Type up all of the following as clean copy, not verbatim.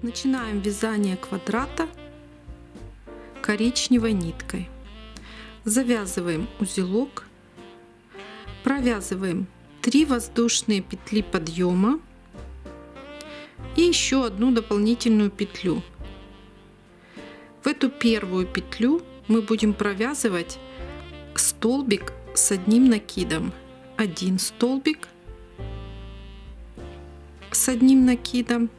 Начинаем вязание квадрата коричневой ниткой. Завязываем узелок, провязываем 3 воздушные петли подъема и еще одну дополнительную петлю. В эту первую петлю мы будем провязывать столбик с одним накидом. Один столбик с одним накидом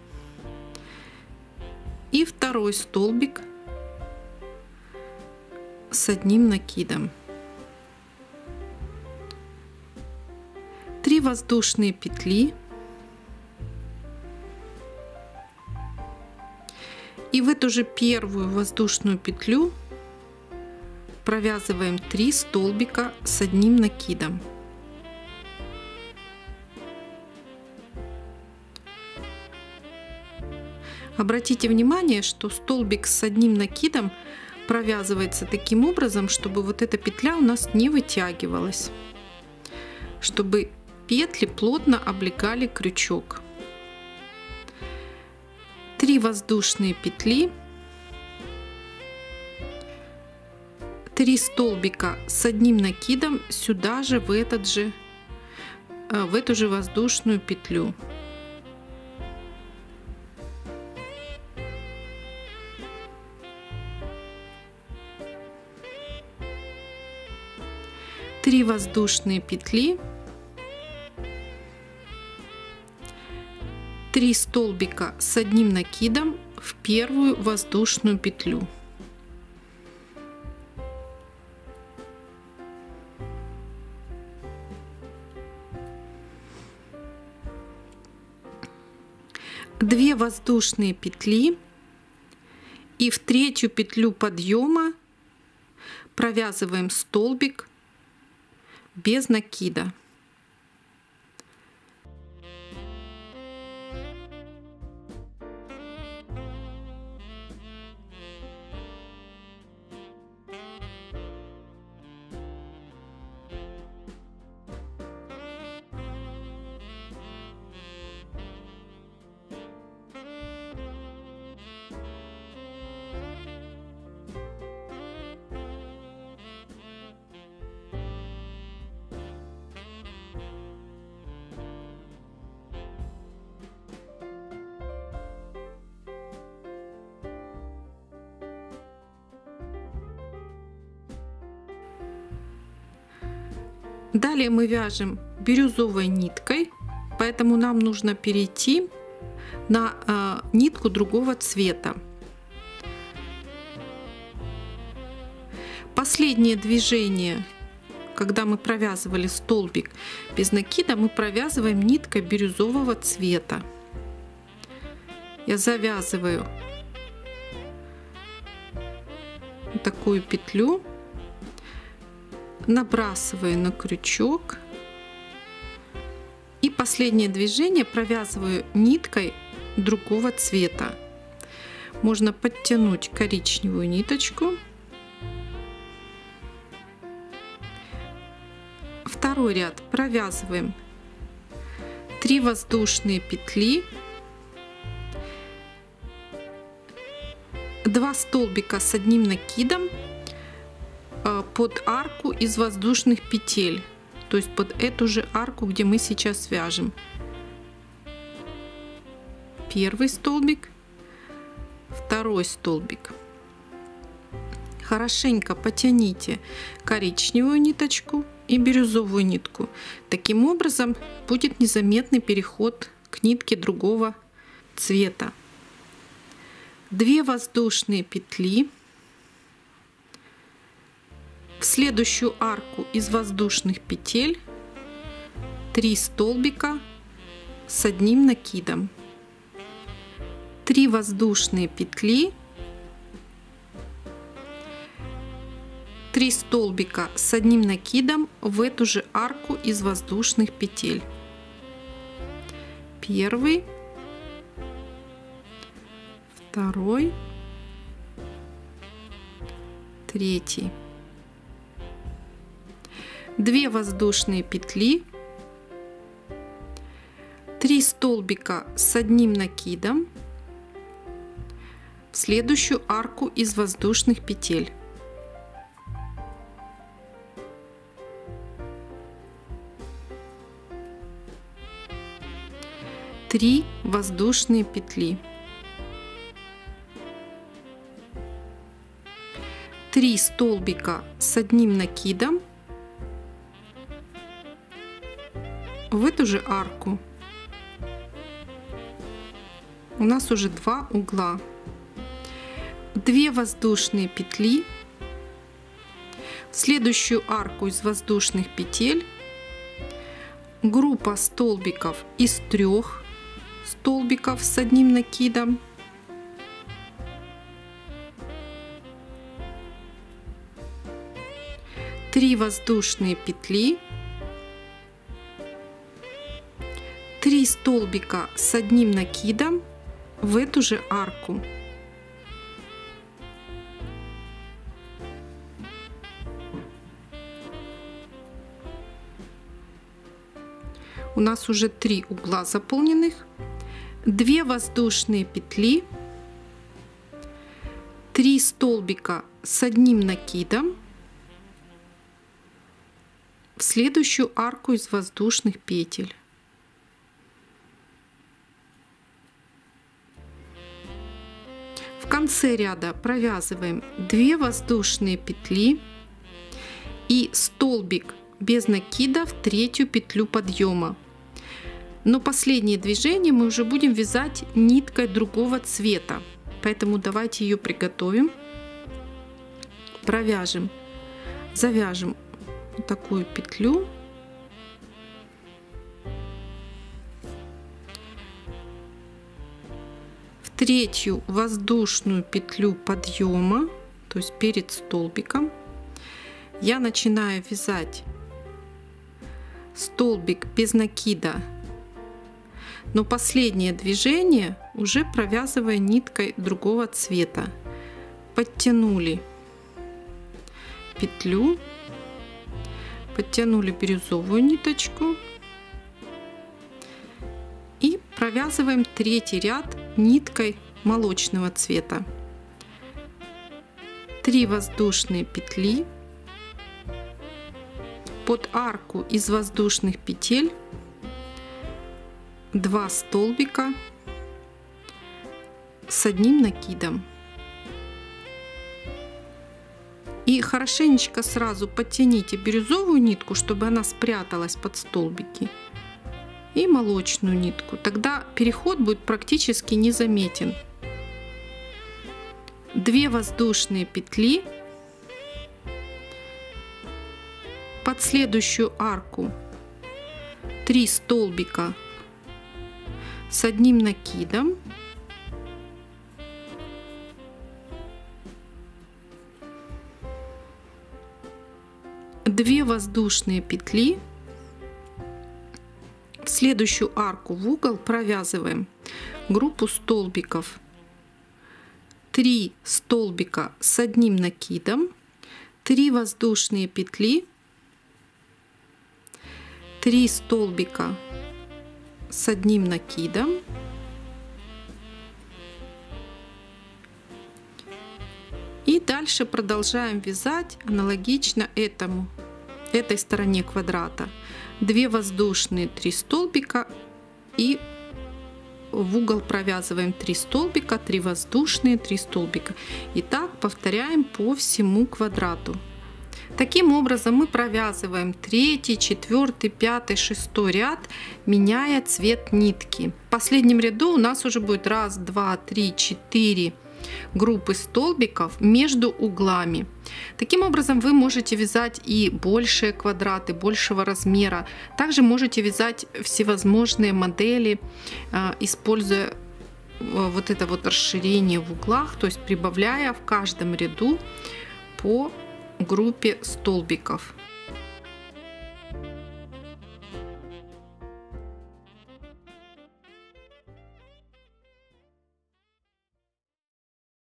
и второй столбик с одним накидом. 3 воздушные петли и в эту же первую воздушную петлю провязываем 3 столбика с одним накидом. Обратите внимание, что столбик с одним накидом провязывается таким образом, чтобы вот эта петля у нас не вытягивалась, чтобы петли плотно облегали крючок. 3 воздушные петли, 3 столбика с одним накидом сюда же в эту же воздушную петлю. Три воздушные петли, 3 столбика с одним накидом в первую воздушную петлю. Две воздушные петли и в третью петлю подъема провязываем столбик без накида. Далее мы вяжем бирюзовой ниткой, поэтому нам нужно перейти на нитку другого цвета. Последнее движение, когда мы провязывали столбик без накида, мы провязываем ниткой бирюзового цвета. Я завязываю такую петлю, набрасываю на крючок и последнее движение провязываю ниткой другого цвета. Можно подтянуть коричневую ниточку. Второй ряд провязываем 3 воздушные петли, 2 столбика с одним накидом под арку из воздушных петель, то есть под эту же арку, где мы сейчас вяжем. Первый столбик, второй столбик. Хорошенько потяните коричневую ниточку и бирюзовую нитку. Таким образом будет незаметный переход к нитке другого цвета. 2 воздушные петли. В следующую арку из воздушных петель 3 столбика с одним накидом, 3 воздушные петли, 3 столбика с одним накидом в эту же арку из воздушных петель. Первый, второй, третий. 2 воздушные петли, 3 столбика с одним накидом, в следующую арку из воздушных петель. Три воздушные петли. 3 столбика с одним накидом в эту же арку. У нас уже 2 угла. 2 воздушные петли. В следующую арку из воздушных петель группа столбиков из 3 столбиков с одним накидом. Три воздушные петли, 3 столбика с одним накидом в эту же арку. У нас уже 3 угла заполненных. 2 воздушные петли, 3 столбика с одним накидом в следующую арку из воздушных петель. В конце ряда провязываем 2 воздушные петли и столбик без накида в 3-ю петлю подъема. Но последнее движение мы уже будем вязать ниткой другого цвета, поэтому давайте ее приготовим, провяжем, завяжем такую петлю, в 3-ю воздушную петлю подъема, то есть перед столбиком, я начинаю вязать столбик без накида, но последнее движение уже провязывая ниткой другого цвета. Подтянули петлю, подтянули бирюзовую ниточку и провязываем 3-й ряд ниткой молочного цвета. 3 воздушные петли, под арку из воздушных петель 2 столбика с одним накидом. И хорошенечко сразу подтяните бирюзовую нитку, чтобы она спряталась под столбики, и молочную нитку. Тогда переход будет практически незаметен. 2 воздушные петли, под следующую арку 3 столбика с одним накидом, две воздушные петли, в следующую арку в угол провязываем группу столбиков, 3 столбика с одним накидом, 3 воздушные петли, 3 столбика с одним накидом, и дальше продолжаем вязать аналогично этой стороне квадрата. 2 воздушные, 3 столбика, и в угол провязываем 3 столбика, 3 воздушные, 3 столбика. И так повторяем по всему квадрату. Таким образом мы провязываем 3, 4, 5, 6 ряд, меняя цвет нитки. В последнем ряду у нас уже будет 1, 2, 3, 4 группы столбиков между углами. Таким образом вы можете вязать и большие квадраты, большего размера. Также можете вязать всевозможные модели, используя вот это вот расширение в углах, то есть прибавляя в каждом ряду по группе столбиков.